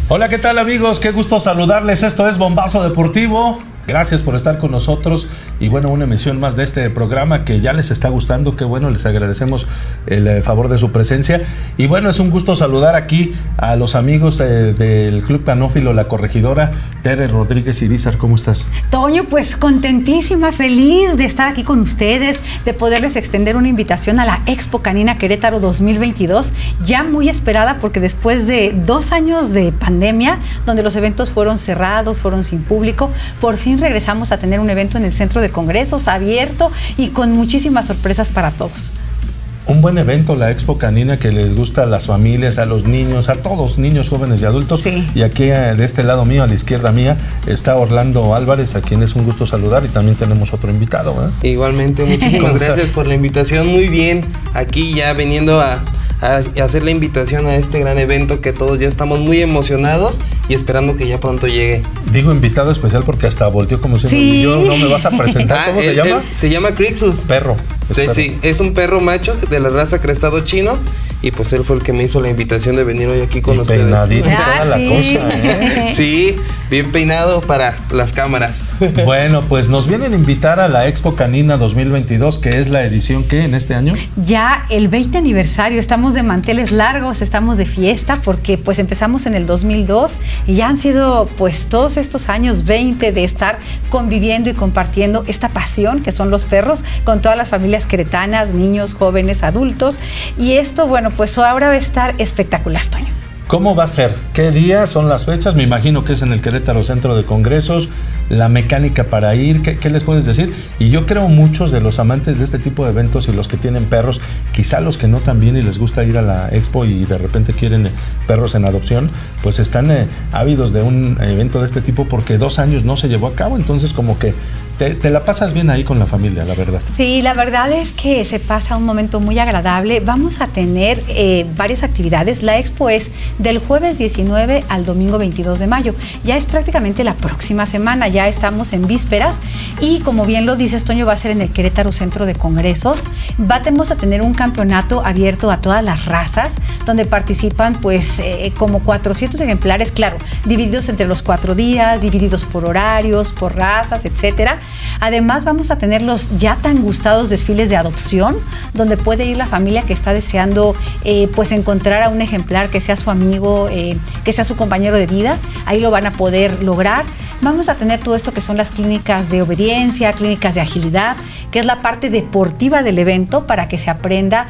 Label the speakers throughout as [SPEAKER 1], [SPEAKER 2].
[SPEAKER 1] Hola, ¿qué tal, amigos? Qué gusto saludarles. Esto es Bombazo Deportivo. Gracias por estar con nosotros y bueno, una emisión más de este programa que ya les está gustando. Qué bueno, les agradecemos el favor de su presencia. Y bueno, es un gusto saludar aquí a los amigos del Club Canófilo La Corregidora. Tere Rodríguez Irizar, ¿cómo estás?
[SPEAKER 2] Toño, pues contentísima, feliz de estar aquí con ustedes, de poderles extender una invitación a la Expo Canina Querétaro 2022, ya muy esperada porque después de 2 años de pandemia, donde los eventos fueron cerrados, fueron sin público, por fin regresamos a tener un evento en el Centro de Congresos abierto y con muchísimas sorpresas para todos.
[SPEAKER 1] Un buen evento, la Expo Canina, que les gusta a las familias, a los niños, a todos, niños, jóvenes y adultos.
[SPEAKER 2] Sí.
[SPEAKER 1] Y aquí de este lado mío, a la izquierda mía, está Orlando Álvarez, a quien es un gusto saludar, y también tenemos otro invitado, ¿eh?
[SPEAKER 3] Igualmente, muchísimas gracias por la invitación. Muy bien, aquí ya viniendo a hacer la invitación a este gran evento que todos ya estamos muy emocionados y esperando que ya pronto llegue.
[SPEAKER 1] Digo invitado especial porque hasta volteó como si
[SPEAKER 2] sí.
[SPEAKER 1] yo no me vas a presentar. ¿Cómo se llama?
[SPEAKER 3] Se llama Crixus.
[SPEAKER 1] Perro.
[SPEAKER 3] Sí, es un perro macho de la raza crestado chino y pues él fue el que me hizo la invitación de venir hoy aquí con ustedes.
[SPEAKER 1] Peinadito y toda la cosa, ¿eh?
[SPEAKER 3] Sí, bien peinado para las cámaras.
[SPEAKER 1] Bueno, pues nos vienen a invitar a la Expo Canina 2022, que es la edición que en este año.
[SPEAKER 2] Ya el 20 aniversario, estamos de manteles largos, estamos de fiesta porque pues empezamos en el 2002 y ya han sido pues todos estos años 20 de estar conviviendo y compartiendo esta pasión que son los perros con todas las familias queretanas, niños, jóvenes, adultos, y esto, bueno, pues ahora va a estar espectacular, Toño.
[SPEAKER 1] ¿Cómo va a ser? ¿Qué días son las fechas? Me imagino que es en el Querétaro Centro de Congresos. La mecánica para ir, ¿qué les puedes decir? Y yo creo muchos de los amantes de este tipo de eventos y los que tienen perros, quizá los que no también y les gusta ir a la expo y de repente quieren perros en adopción, pues están ávidos de un evento de este tipo porque 2 años no se llevó a cabo, entonces como que te la pasas bien ahí con la familia, la verdad.
[SPEAKER 2] Sí, la verdad es que se pasa un momento muy agradable. Vamos a tener varias actividades. La expo es del jueves 19 al domingo 22 de mayo. Ya es prácticamente la próxima semana, ya estamos en vísperas y como bien lo dices, Toño, va a ser en el Querétaro Centro de Congresos. Vamos a tener un campeonato abierto a todas las razas, donde participan pues como 400 ejemplares, claro, divididos entre los 4 días, divididos por horarios, por razas, etcétera. Además vamos a tener los ya tan gustados desfiles de adopción, donde puede ir la familia que está deseando pues encontrar a un ejemplar que sea su amigo, que sea su compañero de vida. Ahí lo van a poder lograr. Vamos a tener todo esto que son las clínicas de obediencia, clínicas de agilidad, que es la parte deportiva del evento para que se aprenda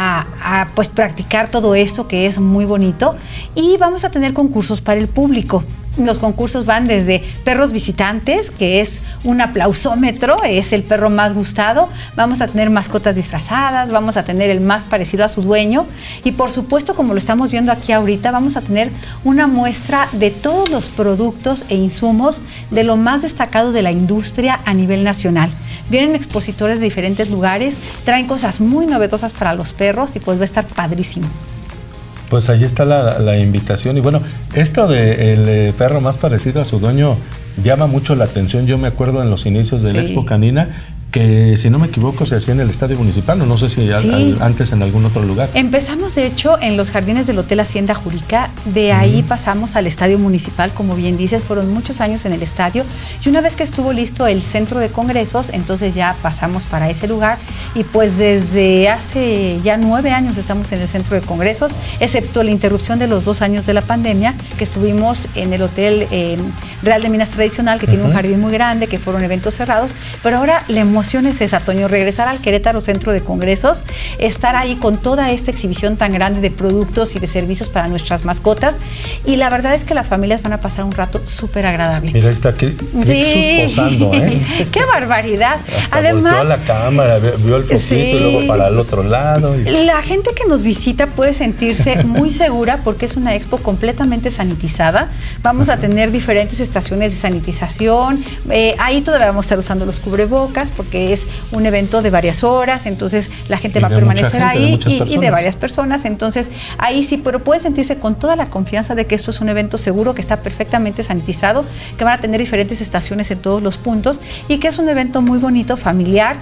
[SPEAKER 2] a pues practicar todo esto que es muy bonito. Y vamos a tener concursos para el público. Los concursos van desde perros visitantes, que es un aplausómetro, es el perro más gustado. Vamos a tener mascotas disfrazadas, vamos a tener el más parecido a su dueño. Y por supuesto, como lo estamos viendo aquí ahorita, vamos a tener una muestra de todos los productos e insumos de lo más destacado de la industria a nivel nacional. Vienen expositores de diferentes lugares, traen cosas muy novedosas para los perros y pues va a estar padrísimo.
[SPEAKER 1] Pues ahí está la invitación. Y bueno, esto del perro más parecido a su dueño llama mucho la atención. Yo me acuerdo en los inicios de la Expo Canina que, si no me equivoco, se hacía en el Estadio Municipal, o no sé si antes en algún otro lugar.
[SPEAKER 2] Empezamos, de hecho, en los jardines del Hotel Hacienda Jurica. De ahí pasamos al Estadio Municipal, como bien dices, fueron muchos años en el estadio. Y una vez que estuvo listo el Centro de Congresos, entonces ya pasamos para ese lugar. Y pues desde hace ya 9 años estamos en el Centro de Congresos, excepto la interrupción de los 2 años de la pandemia, que estuvimos en el Hotel Real de Minas Tradicional, que tiene un jardín muy grande, que fueron eventos cerrados. Pero ahora la emoción es esa, Toño, regresar al Querétaro Centro de Congresos, estar ahí con toda esta exhibición tan grande de productos y de servicios para nuestras mascotas, y la verdad es que las familias van a pasar un rato súper agradable.
[SPEAKER 1] Mira, ahí está Crixus posando, ¿eh?
[SPEAKER 2] ¡Qué barbaridad!
[SPEAKER 1] Hasta además volteó a la cámara, vio el foquito y luego para el otro lado.
[SPEAKER 2] La gente que nos visita puede sentirse muy segura porque es una expo completamente sanitizada. Vamos a tener diferentes estaciones de sanitización. Ahí todavía vamos a estar usando los cubrebocas porque es un evento de varias horas, entonces la gente va a permanecer ahí y de varias personas, entonces ahí sí, pero puede sentirse con toda la confianza de que esto es un evento seguro, que está perfectamente sanitizado, que van a tener diferentes estaciones en todos los puntos y que es un evento muy bonito, familiar,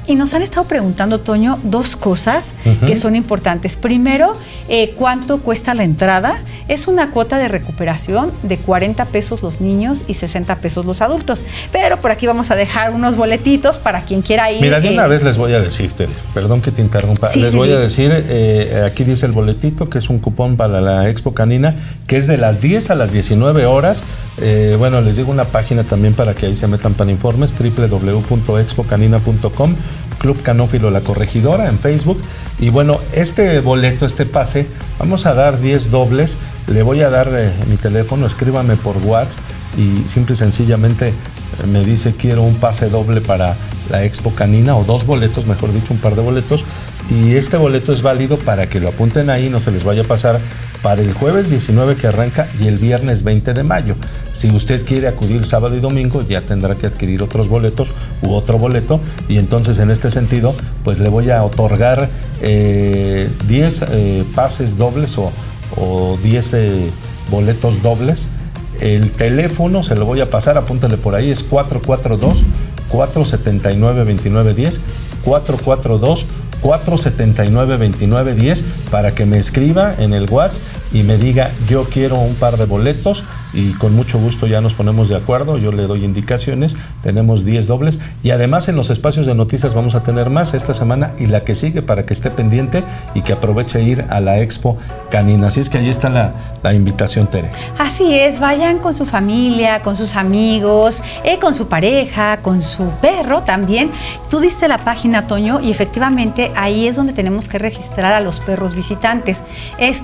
[SPEAKER 2] Y nos han estado preguntando, Toño, dos cosas que son importantes. Primero, ¿cuánto cuesta la entrada? Es una cuota de recuperación de 40 pesos los niños y 60 pesos los adultos. Pero por aquí vamos a dejar unos boletitos para quien quiera ir.
[SPEAKER 1] Mira, de una vez les voy a decir, perdón que te interrumpa, les voy a decir, aquí dice el boletito, que es un cupón para la Expo Canina, que es de las 10 a las 19 horas. Bueno, les digo una página también para que ahí se metan para informes, www.expocanina.com, Club Canófilo La Corregidora en Facebook. Y bueno, este boleto, este pase, vamos a dar 10 dobles. Le voy a dar mi teléfono, escríbame por WhatsApp y simple y sencillamente me dice quiero un pase doble para la Expo Canina, o 2 boletos, mejor dicho, un par de boletos. Y este boleto es válido para que lo apunten ahí, no se les vaya a pasar, para el jueves 19 que arranca y el viernes 20 de mayo. Si usted quiere acudir sábado y domingo, ya tendrá que adquirir otros boletos u otro boleto, y entonces en este sentido pues le voy a otorgar 10 pases dobles o 10 boletos dobles. El teléfono se lo voy a pasar, apúntale por ahí, es 442-479-2910, 442-479-2910, para que me escriba en el WhatsApp y me diga yo quiero un par de boletos, y con mucho gusto ya nos ponemos de acuerdo, yo le doy indicaciones, tenemos 10 dobles, y además en los espacios de noticias vamos a tener más esta semana y la que sigue, para que esté pendiente y que aproveche ir a la Expo Canina. Así es que ahí está la invitación, Tere.
[SPEAKER 2] Así es, vayan con su familia, con sus amigos, con su pareja, con su perro también. Tú diste la página, Toño, y efectivamente ahí es donde tenemos que registrar a los perros visitantes. Es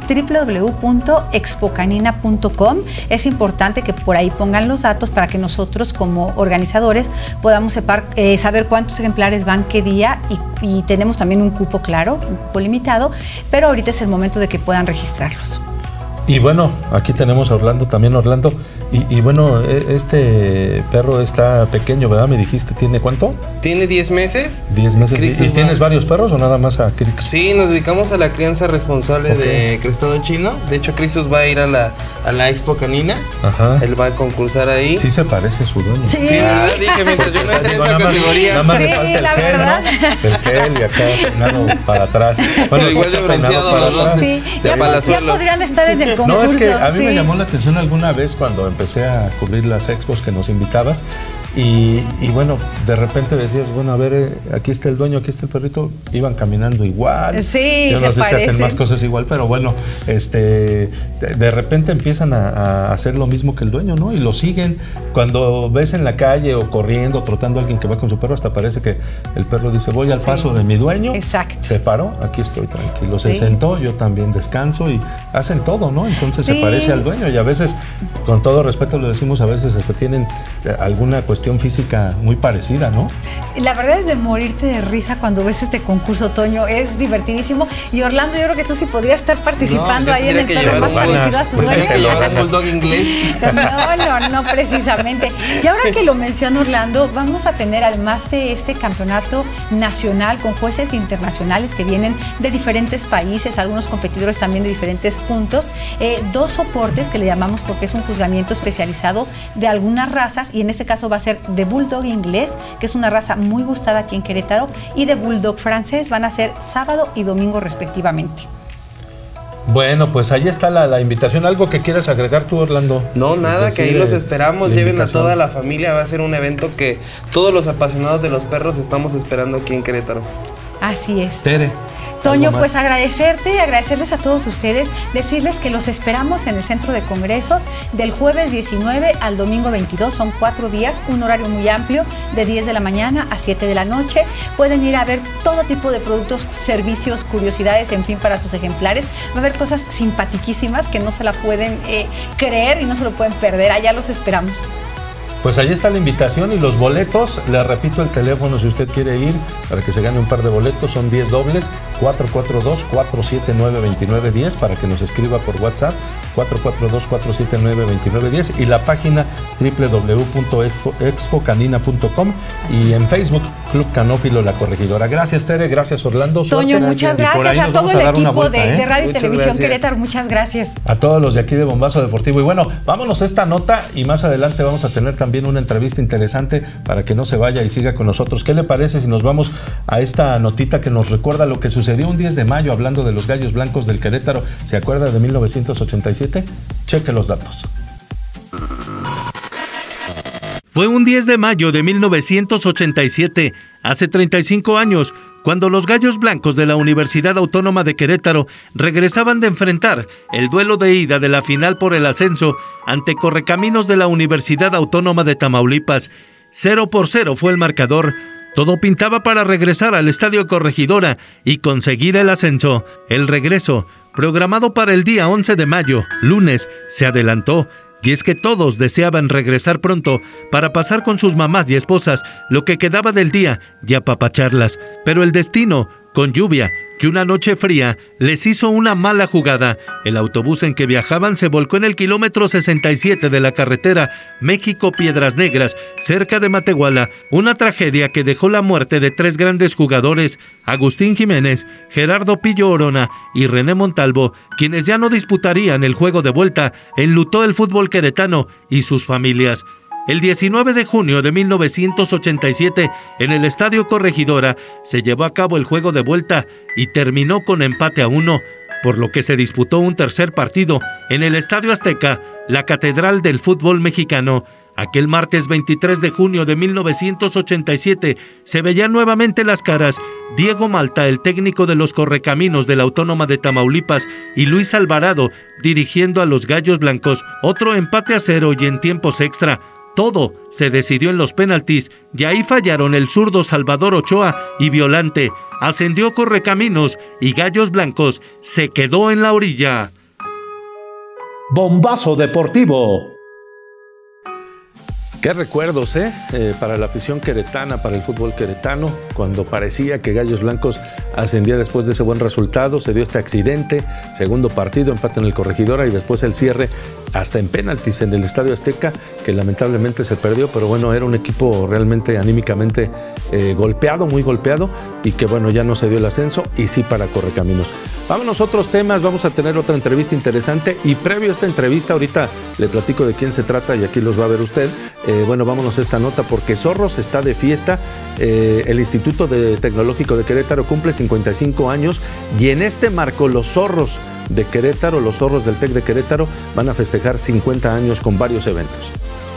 [SPEAKER 2] www.expocanina.com. Es importante que por ahí pongan los datos para que nosotros como organizadores podamos saber cuántos ejemplares van qué día, y tenemos también un cupo, claro, un cupo limitado, pero ahorita es el momento de que puedan registrarlos.
[SPEAKER 1] Y bueno, aquí tenemos a Orlando también. Orlando, y bueno, este perro está pequeño, ¿verdad? Me dijiste, ¿tiene cuánto?
[SPEAKER 3] Tiene 10 meses.
[SPEAKER 1] 10 meses. ¿Y tienes varios perros o nada más a Crix?
[SPEAKER 3] Sí, nos dedicamos a la crianza responsable de crestado chino. De hecho, Crixus va a ir a la Expo Canina. Ajá. Él va a concursar ahí.
[SPEAKER 1] Sí se parece a su dueño.
[SPEAKER 2] Sí.
[SPEAKER 3] Dije, mientras yo no entré en esa categoría.
[SPEAKER 1] Nada más le falta el gel, ¿no? El gel y acá peinado para atrás.
[SPEAKER 3] Bueno, igual de bronceado los dos.
[SPEAKER 2] Sí. Ya podrían estar en el concurso.
[SPEAKER 1] No, es que a mí me llamó la atención alguna vez cuando empecé a cubrir las expos que nos invitabas, y bueno, de repente decías, bueno, a ver, aquí está el dueño, aquí está el perrito, iban caminando igual.
[SPEAKER 2] Sí,
[SPEAKER 1] yo no sé si hacen más cosas igual, pero bueno, de repente empiezan a hacer lo mismo que el dueño, ¿no? Y lo siguen. Cuando ves en la calle o corriendo, trotando a alguien que va con su perro, hasta parece que el perro dice, voy al paso de mi dueño.
[SPEAKER 2] Exacto.
[SPEAKER 1] Se paró, aquí estoy tranquilo. Se sentó, yo también descanso, y hacen todo, ¿no? Entonces se parece al dueño, y a veces, con todo respeto lo decimos, a veces hasta tienen alguna cuestión física muy parecida, ¿no?
[SPEAKER 2] La verdad es de morirte de risa cuando ves este concurso, Toño. Es divertidísimo. Y Orlando, yo creo que tú sí podrías estar participando ahí en el perro más parecido a su dueño.
[SPEAKER 3] Que llevar un bulldog inglés.
[SPEAKER 2] No, precisamente. Y ahora que lo menciona Orlando, vamos a tener, además de este campeonato nacional con jueces internacionales que vienen de diferentes países, algunos competidores también de diferentes puntos, 2 soportes que le llamamos, porque es un juzgamiento especializado de algunas razas, y en este caso va a ser de bulldog inglés, que es una raza muy gustada aquí en Querétaro, y de bulldog francés. Van a ser sábado y domingo respectivamente.
[SPEAKER 1] Bueno, pues ahí está la invitación. ¿Algo que quieras agregar tú, Orlando?
[SPEAKER 3] No, nada, que ahí los esperamos. Lleven a toda la familia. Va a ser un evento que todos los apasionados de los perros estamos esperando aquí en Querétaro.
[SPEAKER 2] Así es.
[SPEAKER 1] Tere.
[SPEAKER 2] Toño, pues agradecerles a todos ustedes, decirles que los esperamos en el Centro de Congresos del jueves 19 al domingo 22, son 4 días, un horario muy amplio, de 10 de la mañana a 7 de la noche. Pueden ir a ver todo tipo de productos, servicios, curiosidades, en fin, para sus ejemplares. Va a haber cosas simpaticísimas que no se la pueden creer y no se lo pueden perder. Allá los esperamos.
[SPEAKER 1] Pues ahí está la invitación y los boletos. Le repito el teléfono si usted quiere ir para que se gane un par de boletos. Son 10 dobles, 442-479-2910, para que nos escriba por WhatsApp, 442-479-2910, y la página www.expocanina.com y en Facebook, Club Canófilo La Corregidora. Gracias, Tere, gracias, Orlando.
[SPEAKER 2] Toño, muchas gracias a todo el equipo de Radio y Televisión Querétaro, muchas gracias.
[SPEAKER 1] A todos los de aquí de Bombazo Deportivo. Y bueno, vámonos a esta nota y más adelante vamos a tener también una entrevista interesante para que no se vaya y siga con nosotros. ¿Qué le parece si nos vamos a esta notita que nos recuerda lo que sucedió un 10 de mayo hablando de los Gallos Blancos del Querétaro? ¿Se acuerda de 1987? Cheque los datos.
[SPEAKER 4] Fue un 10 de mayo de 1987, hace 35 años, cuando los Gallos Blancos de la Universidad Autónoma de Querétaro regresaban de enfrentar el duelo de ida de la final por el ascenso ante Correcaminos de la Universidad Autónoma de Tamaulipas. 0-0 fue el marcador. Todo pintaba para regresar al Estadio Corregidora y conseguir el ascenso. El regreso, programado para el día 11 de mayo, lunes, se adelantó. Y es que todos deseaban regresar pronto para pasar con sus mamás y esposas lo que quedaba del día y apapacharlas. Pero el destino, con lluvia y una noche fría, les hizo una mala jugada. El autobús en que viajaban se volcó en el kilómetro 67 de la carretera México-Piedras Negras, cerca de Matehuala. Una tragedia que dejó la muerte de 3 grandes jugadores, Agustín Jiménez, Gerardo Pillo Orona y René Montalvo, quienes ya no disputarían el juego de vuelta. Enlutó el fútbol queretano y sus familias. El 19 de junio de 1987, en el Estadio Corregidora, se llevó a cabo el juego de vuelta y terminó con empate a 1, por lo que se disputó un tercer partido en el Estadio Azteca, la catedral del fútbol mexicano. Aquel martes 23 de junio de 1987 se veían nuevamente las caras Diego Malta, el técnico de los Correcaminos de la Autónoma de Tamaulipas, y Luis Alvarado dirigiendo a los Gallos Blancos. Otro empate a 0 y en tiempos extra. Todo se decidió en los penaltis y ahí fallaron el zurdo Salvador Ochoa y Violante. Ascendió Correcaminos y Gallos Blancos se quedó en la orilla.
[SPEAKER 1] Bombazo Deportivo. Qué recuerdos, para la afición queretana, para el fútbol queretano, cuando parecía que Gallos Blancos ascendía después de ese buen resultado, se dio este accidente, segundo partido, empate en el Corregidora y después el cierre hasta en penaltis en el Estadio Azteca, que lamentablemente se perdió, pero bueno, era un equipo realmente anímicamente golpeado, muy golpeado, y que bueno, ya no se dio el ascenso, y sí para Correcaminos. Vámonos a otros temas, vamos a tener otra entrevista interesante, y previo a esta entrevista, ahorita le platico de quién se trata y aquí los va a ver usted. Bueno, vámonos a esta nota porque Zorros está de fiesta. El Instituto Tecnológico de Querétaro cumple 55 años y en este marco los Zorros de Querétaro, los Zorros del TEC de Querétaro van a festejar 50 años con varios eventos.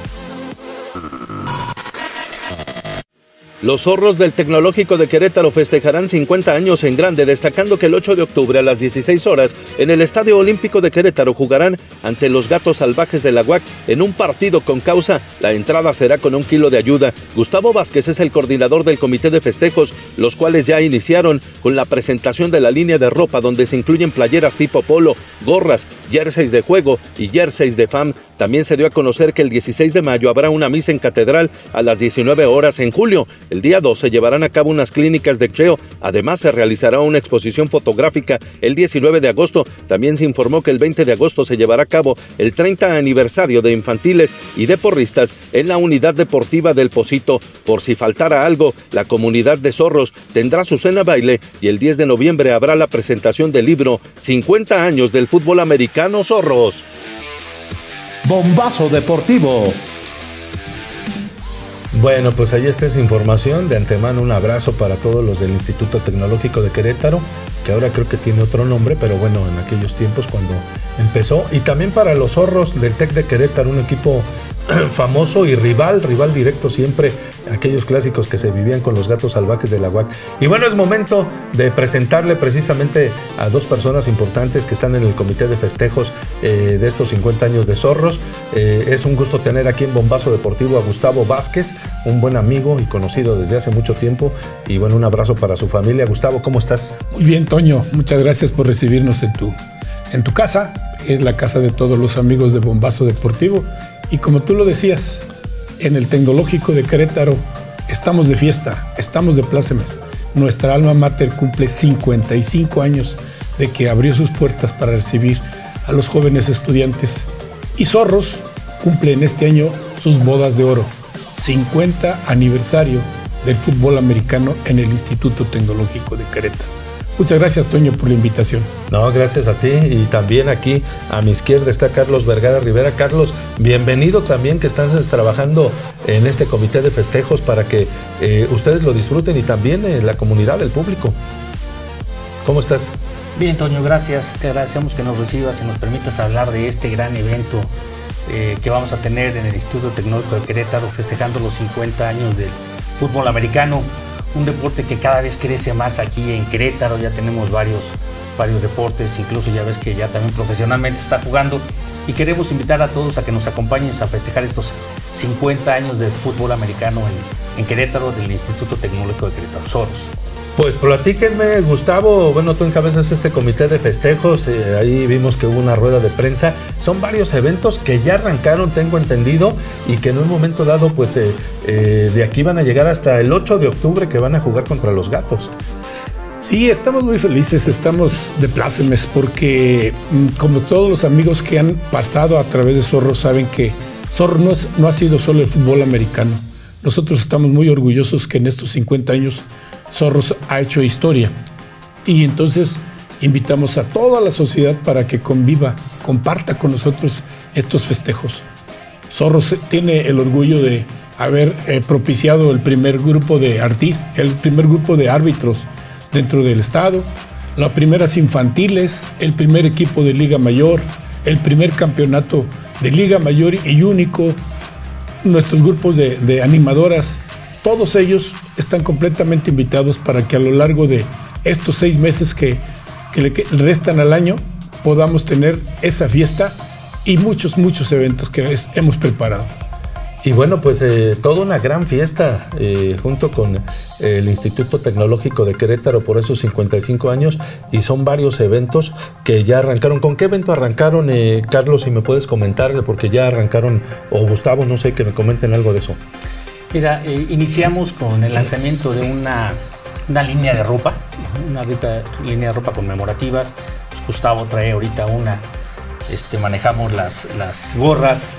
[SPEAKER 1] Los Zorros del Tecnológico de Querétaro festejarán 50 años en grande, destacando que el 8 de octubre a las 16 horas en el Estadio Olímpico de Querétaro jugarán ante los Gatos Salvajes de la UAC en un partido con causa. La entrada será con 1 kilo de ayuda. Gustavo Vázquez es el coordinador del comité de festejos, los cuales ya iniciaron con la presentación de la línea de ropa donde se incluyen playeras tipo polo, gorras, jerseys de juego y jerseys de fam. También se dio a conocer que el 16 de mayo habrá una misa en catedral a las 19 horas. En julio, el día 2 se llevarán a cabo unas clínicas de cheo. Además, se realizará una exposición fotográfica el 19 de agosto. También se informó que el 20 de agosto se llevará a cabo el 30 aniversario de infantiles y de porristas en la unidad deportiva del Pocito. Por si faltara algo, la comunidad de Zorros tendrá su cena baile y el 10 de noviembre habrá la presentación del libro 50 años del fútbol americano Zorros. Bombazo Deportivo. Bueno, pues ahí está esa información. De antemano un abrazo para todos los del Instituto Tecnológico de Querétaro, que ahora creo que tiene otro nombre, pero bueno, en aquellos tiempos cuando empezó. Y también para los Zorros del TEC de Querétaro, un equipo famoso y rival directo siempre, aquellos clásicos que se vivían con los Gatos Salvajes de la UAC. Y bueno, es momento de presentarle precisamente a dos personas importantes que están en el comité de festejos de estos 50 años de Zorros. Es un gusto tener aquí en Bombazo Deportivo a Gustavo Vázquez, un buen amigo y conocido desde hace mucho tiempo, y bueno, un abrazo para su familia. Gustavo, ¿cómo estás?
[SPEAKER 5] Muy bien, Toño, muchas gracias por recibirnos en tu casa. Es la casa de todos los amigos de Bombazo Deportivo. Y como tú lo decías, en el Tecnológico de Querétaro estamos de fiesta, estamos de plácemes. Nuestra alma mater cumple 55 años de que abrió sus puertas para recibir a los jóvenes estudiantes. Y Zorros cumple en este año sus bodas de oro. 50 aniversario del fútbol americano en el Instituto Tecnológico de Querétaro. Muchas gracias, Toño, por la invitación.
[SPEAKER 1] No, gracias a ti. Y también aquí a mi izquierda está Carlos Vergara Rivera. Carlos, bienvenido también, que estás trabajando en este comité de festejos para que ustedes lo disfruten y también la comunidad, el público. ¿Cómo estás?
[SPEAKER 6] Bien, Toño, gracias. Te agradecemos que nos recibas y nos permitas hablar de este gran evento que vamos a tener en el Instituto Tecnológico de Querétaro, festejando los 50 años del fútbol americano. Un deporte que cada vez crece más aquí en Querétaro. Ya tenemos varios deportes, incluso ya ves que ya también profesionalmente se está jugando, y queremos invitar a todos a que nos acompañen a festejar estos 50 años del fútbol americano en Querétaro, del Instituto Tecnológico de Querétaro, Soros.
[SPEAKER 1] Pues platíquenme, Gustavo. Bueno, tú encabezas este comité de festejos, ahí vimos que hubo una rueda de prensa. Son varios eventos que ya arrancaron, tengo entendido, y que en un momento dado, pues de aquí van a llegar hasta el 8 de octubre que van a jugar contra los Gatos.
[SPEAKER 5] Sí, estamos muy felices, estamos de plácemes, porque como todos los amigos que han pasado a través de Zorro saben que Zorro no ha sido solo el fútbol americano. Nosotros estamos muy orgullosos que en estos 50 años Zorros ha hecho historia, y entonces invitamos a toda la sociedad para que conviva, comparta con nosotros estos festejos. Zorros tiene el orgullo de haber propiciado el primer grupo de artistas, el primer grupo de árbitros dentro del estado, las primeras infantiles, el primer equipo de Liga Mayor, el primer campeonato de Liga Mayor y único, nuestros grupos de animadoras. Todos ellos están completamente invitados para que a lo largo de estos 6 meses que le restan al año podamos tener esa fiesta y muchos eventos que hemos preparado.
[SPEAKER 1] Y bueno, pues toda una gran fiesta junto con el Instituto Tecnológico de Querétaro por esos 55 años, y son varios eventos que ya arrancaron. ¿Con qué evento arrancaron, Carlos, si me puedes comentar? Porque ya arrancaron, o Gustavo, no sé, que me comenten algo de eso.
[SPEAKER 6] Mira, iniciamos con el lanzamiento de una línea de ropa, línea de ropa conmemorativas. Pues Gustavo trae ahorita manejamos las gorras,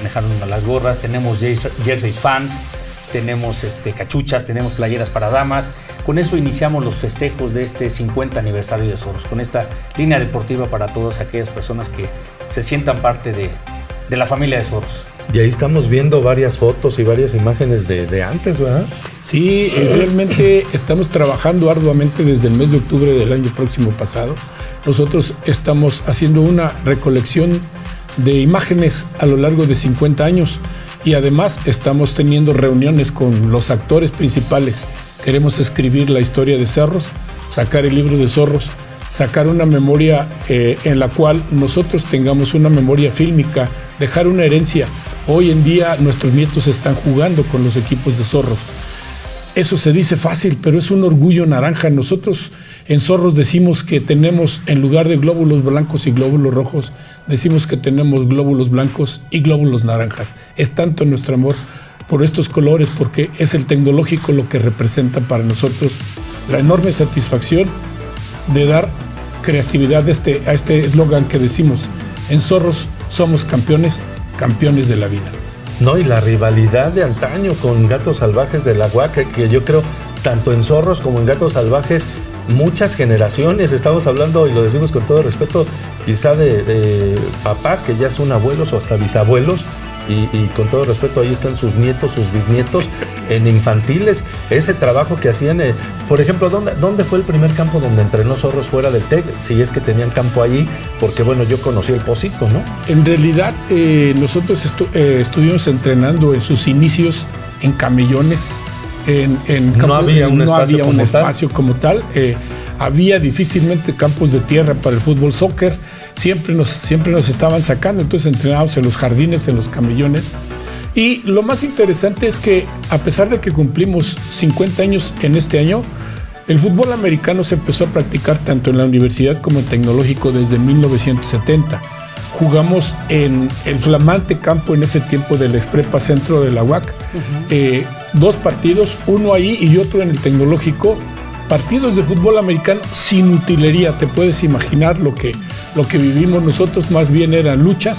[SPEAKER 6] tenemos jerseys fans, tenemos cachuchas, tenemos playeras para damas. Con eso iniciamos los festejos de este 50 aniversario de Zorros, con esta línea deportiva para todas aquellas personas que se sientan parte de la familia de Zorros.
[SPEAKER 1] Y ahí estamos viendo varias fotos y varias imágenes de antes, ¿verdad?
[SPEAKER 5] Sí, realmente estamos trabajando arduamente desde el mes de octubre del año próximo pasado. Nosotros estamos haciendo una recolección de imágenes a lo largo de 50 años, y además estamos teniendo reuniones con los actores principales. Queremos escribir la historia de Zorros, sacar el libro de Zorros, sacar una memoria en la cual nosotros tengamos una memoria fílmica, dejar una herencia. Hoy en día nuestros nietos están jugando con los equipos de Zorros. Eso se dice fácil, pero es un orgullo naranja. Nosotros en Zorros decimos que tenemos, en lugar de glóbulos blancos y glóbulos rojos, decimos que tenemos glóbulos blancos y glóbulos naranjas. Es tanto nuestro amor por estos colores, porque es el tecnológico lo que representa para nosotros la enorme satisfacción de dar creatividad a este eslogan que decimos: en Zorros somos campeones de la vida.
[SPEAKER 1] No, y la rivalidad de antaño con Gatos Salvajes de la UAC, que yo creo, tanto en Zorros como en Gatos Salvajes, muchas generaciones, estamos hablando, y lo decimos con todo respeto, quizá de papás que ya son abuelos o hasta bisabuelos, y con todo respeto, ahí están sus nietos, sus bisnietos en infantiles. Ese trabajo que hacían, por ejemplo, ¿dónde fue el primer campo donde entrenó Zorros fuera del TEC? Si es que tenían campo allí, porque bueno, yo conocí el Pocito, ¿no?
[SPEAKER 5] En realidad, nosotros estuvimos entrenando en sus inicios en camellones,
[SPEAKER 1] no había un
[SPEAKER 5] espacio como tal. Había difícilmente campos de tierra para el fútbol soccer. Siempre nos estaban sacando, entonces entrenábamos en los jardines, en los camellones. Y lo más interesante es que, a pesar de que cumplimos 50 años en este año, el fútbol americano se empezó a practicar tanto en la universidad como en tecnológico desde 1970. Jugamos en el flamante campo en ese tiempo del Exprepa Centro de la UAC. 2 partidos, uno ahí y otro en el tecnológico. Partidos de fútbol americano sin utilería. Te puedes imaginar lo que vivimos nosotros. Más bien eran luchas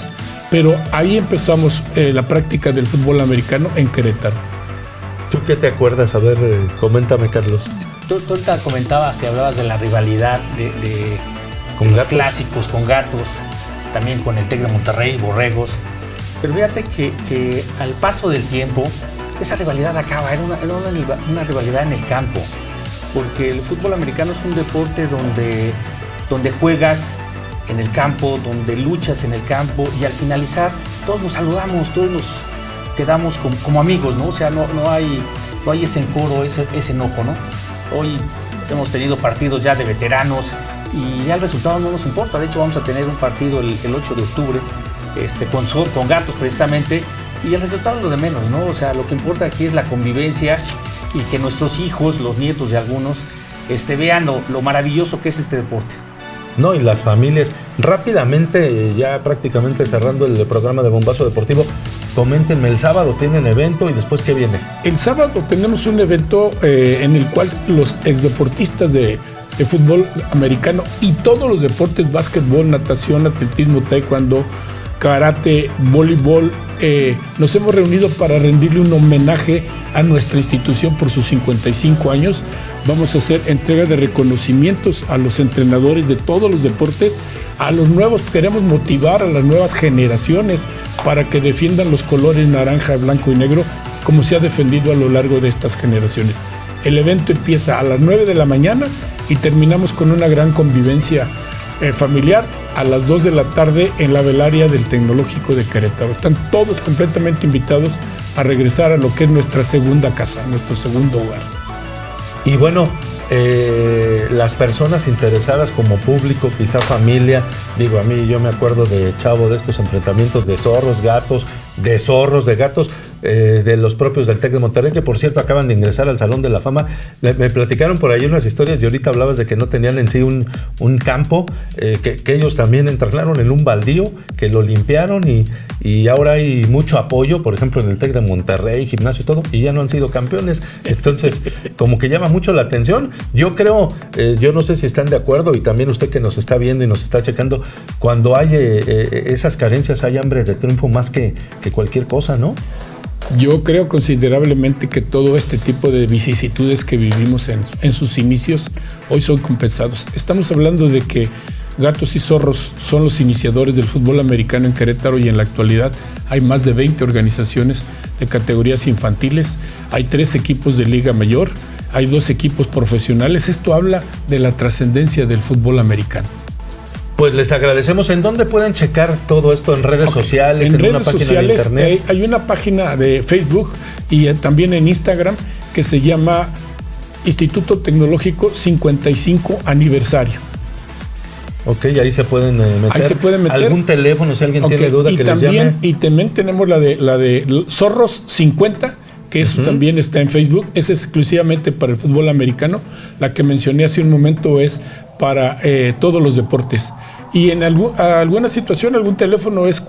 [SPEAKER 5] pero ahí empezamos la práctica del fútbol americano en Querétaro.
[SPEAKER 1] ¿Tú qué te acuerdas? A ver, coméntame, Carlos.
[SPEAKER 6] Tú ahorita comentabas y hablabas de la rivalidad con los clásicos, con Gatos, también con el TEC de Monterrey, Borregos. Pero fíjate que al paso del tiempo, esa rivalidad acaba, era una rivalidad en el campo, porque el fútbol americano es un deporte donde juegas en el campo, donde luchas en el campo, y al finalizar todos nos saludamos, todos nos quedamos como amigos, ¿no? O sea, no hay ese encoro, ese enojo, ¿no? Hoy hemos tenido partidos ya de veteranos y ya el resultado no nos importa. De hecho, vamos a tener un partido el 8 de octubre con Gatos precisamente, y el resultado es lo de menos, ¿no? O sea, lo que importa aquí es la convivencia y que nuestros hijos, los nietos de algunos, vean lo maravilloso que es este deporte.
[SPEAKER 1] No, y las familias. Rápidamente, ya prácticamente cerrando el programa de Bombazo Deportivo, coméntenme, el sábado tienen evento y después ¿qué viene?
[SPEAKER 5] El sábado tenemos un evento en el cual los exdeportistas de fútbol americano y todos los deportes, básquetbol, natación, atletismo, taekwondo, karate, voleibol, nos hemos reunido para rendirle un homenaje a nuestra institución por sus 55 años. Vamos a hacer entrega de reconocimientos a los entrenadores de todos los deportes, a los nuevos. Queremos motivar a las nuevas generaciones para que defiendan los colores naranja, blanco y negro como se ha defendido a lo largo de estas generaciones. El evento empieza a las 9 de la mañana y terminamos con una gran convivencia familiar a las 2 de la tarde en la velaria del Tecnológico de Querétaro. Están todos completamente invitados a regresar a lo que es nuestra segunda casa, nuestro segundo hogar.
[SPEAKER 1] Y bueno, las personas interesadas como público, quizá familia, digo, a mí yo me acuerdo de chavo de estos enfrentamientos de zorros, gatos, de zorros, de gatos, de los propios del TEC de Monterrey, que por cierto acaban de ingresar al Salón de la Fama. Me platicaron por ahí unas historias y ahorita hablabas de que no tenían en sí un campo, que ellos también entrenaron en un baldío, que lo limpiaron y ahora hay mucho apoyo, por ejemplo en el TEC de Monterrey, gimnasio y todo, y ya no han sido campeones. Entonces, como que llama mucho la atención. Yo creo, yo no sé si están de acuerdo, y también usted que nos está viendo y nos está checando, cuando hay esas carencias hay hambre de triunfo más que cualquier cosa, ¿no?
[SPEAKER 5] Yo creo considerablemente que todo este tipo de vicisitudes que vivimos en sus inicios hoy son compensados. Estamos hablando de que Gatos y Zorros son los iniciadores del fútbol americano en Querétaro, y en la actualidad hay más de 20 organizaciones de categorías infantiles, hay 3 equipos de Liga Mayor, hay 2 equipos profesionales. Esto habla de la trascendencia del fútbol americano.
[SPEAKER 1] Pues les agradecemos. ¿En dónde pueden checar todo esto? ¿En redes sociales?
[SPEAKER 5] En redes sociales, de internet. Hay una página de Facebook y también en Instagram que se llama Instituto Tecnológico 55 Aniversario.
[SPEAKER 1] Ok, ahí se pueden meter.
[SPEAKER 5] Ahí se pueden meter.
[SPEAKER 1] ¿Algún teléfono si alguien tiene duda que les llame?
[SPEAKER 5] Y también tenemos la de Zorros 50, que eso también está en Facebook. Es exclusivamente para el fútbol americano. La que mencioné hace un momento es para todos los deportes. Y en alguna situación, algún teléfono es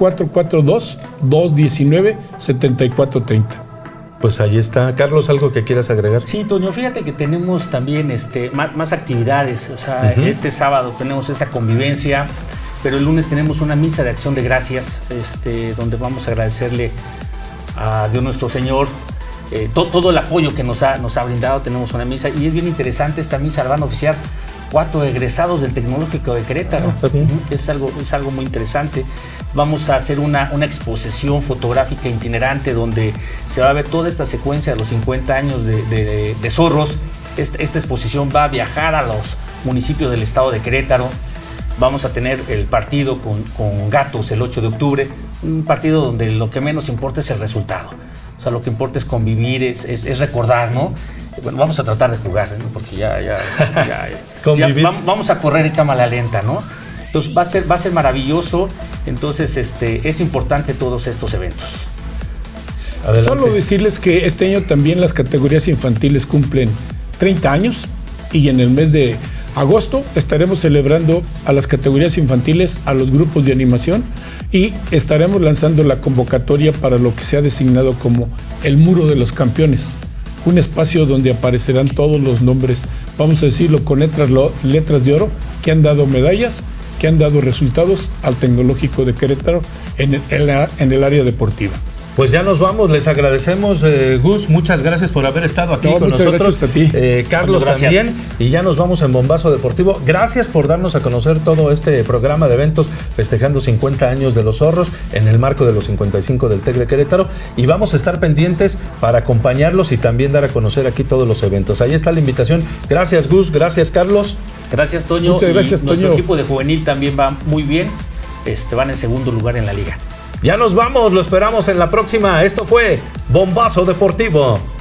[SPEAKER 5] 442-219-7430.
[SPEAKER 1] Pues ahí está. Carlos, ¿algo que quieras agregar?
[SPEAKER 6] Sí, Toño, fíjate que tenemos también más actividades. O sea, este sábado tenemos esa convivencia, pero el lunes tenemos una misa de acción de gracias, donde vamos a agradecerle a Dios nuestro Señor todo el apoyo que nos ha brindado. Tenemos una misa y es bien interesante esta misa. La van a oficiar 4 egresados del Tecnológico de Querétaro.
[SPEAKER 1] Está bien.
[SPEAKER 6] Es algo muy interesante. Vamos a hacer una exposición fotográfica itinerante donde se va a ver toda esta secuencia de los 50 años de Zorros. Esta exposición va a viajar a los municipios del estado de Querétaro. Vamos a tener el partido con Gatos el 8 de octubre, un partido donde lo que menos importa es el resultado. O sea, lo que importa es convivir, es recordar, ¿no? Bueno, vamos a tratar de jugar, ¿no? Porque ya vamos a correr en cámara lenta, ¿no? Entonces va a ser maravilloso. Entonces es importante todos estos eventos.
[SPEAKER 5] Adelante. Solo decirles que este año también las categorías infantiles cumplen 30 años y en el mes de agosto estaremos celebrando a las categorías infantiles, a los grupos de animación, y estaremos lanzando la convocatoria para lo que se ha designado como el Muro de los Campeones, un espacio donde aparecerán todos los nombres, vamos a decirlo con letras de oro, que han dado medallas que han dado resultados al Tecnológico de Querétaro en el área deportiva.
[SPEAKER 1] Pues ya nos vamos, les agradecemos, Gus, muchas gracias por haber estado aquí con
[SPEAKER 5] muchas
[SPEAKER 1] nosotros.
[SPEAKER 5] Gracias a ti.
[SPEAKER 1] Carlos también, y ya nos vamos en Bombazo Deportivo. Gracias por darnos a conocer todo este programa de eventos festejando 50 años de los Zorros en el marco de los 55 del TEC de Querétaro, y vamos a estar pendientes para acompañarlos y también dar a conocer aquí todos los eventos. Ahí está la invitación. Gracias, Gus, gracias, Carlos.
[SPEAKER 6] Gracias, Toño.
[SPEAKER 5] Muchas gracias,
[SPEAKER 6] Nuestro
[SPEAKER 5] Toño.
[SPEAKER 6] equipo de juvenil también va muy bien. Van en segundo lugar en la liga.
[SPEAKER 1] Ya nos vamos, lo esperamos en la próxima. Esto fue Bombazo Deportivo.